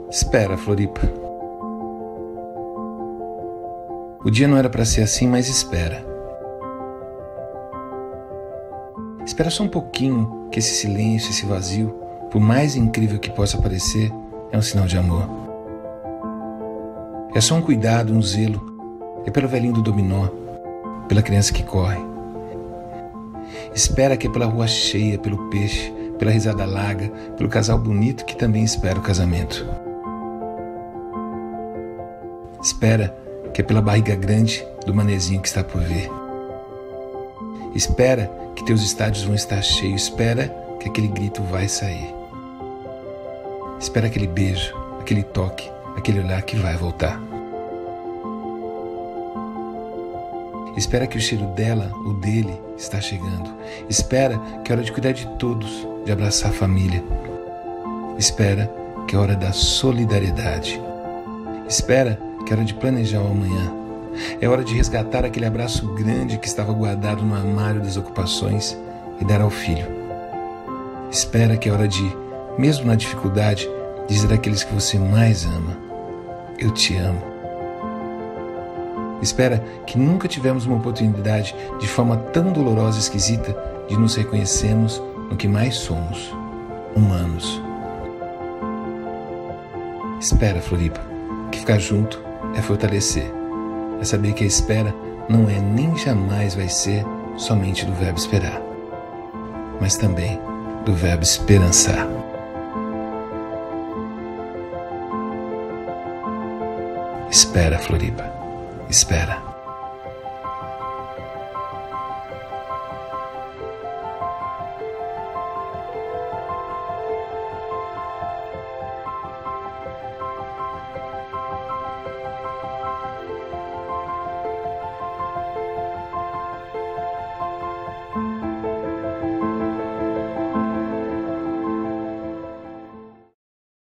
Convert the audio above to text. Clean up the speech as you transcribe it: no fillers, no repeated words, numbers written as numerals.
Espera, Floripa. O dia não era para ser assim, mas espera. Espera só um pouquinho, que esse silêncio, esse vazio, por mais incrível que possa parecer, é um sinal de amor. É só um cuidado, um zelo. É pelo velhinho do dominó, pela criança que corre. Espera que é pela rua cheia, pelo peixe, pela risada larga, pelo casal bonito que também espera o casamento. Espera que é pela barriga grande do manezinho que está por vir. Espera que teus estádios vão estar cheios. Espera que aquele grito vai sair. Espera aquele beijo, aquele toque, aquele olhar que vai voltar. Espera que o cheiro dela ou dele está chegando. Espera que é hora de cuidar de todos, de abraçar a família. Espera que é hora da solidariedade. Espera que é hora de planejar o amanhã. É hora de resgatar aquele abraço grande que estava guardado no armário das ocupações e dar ao filho. Espera que é hora de, mesmo na dificuldade, dizer àqueles que você mais ama: eu te amo. Espera que nunca tivemos uma oportunidade de forma tão dolorosa e esquisita de nos reconhecermos no que mais somos, humanos. Espera, Floripa, que ficar junto é fortalecer. É saber que a espera não é nem jamais vai ser somente do verbo esperar, mas também do verbo esperançar. Espera, Floripa, espera.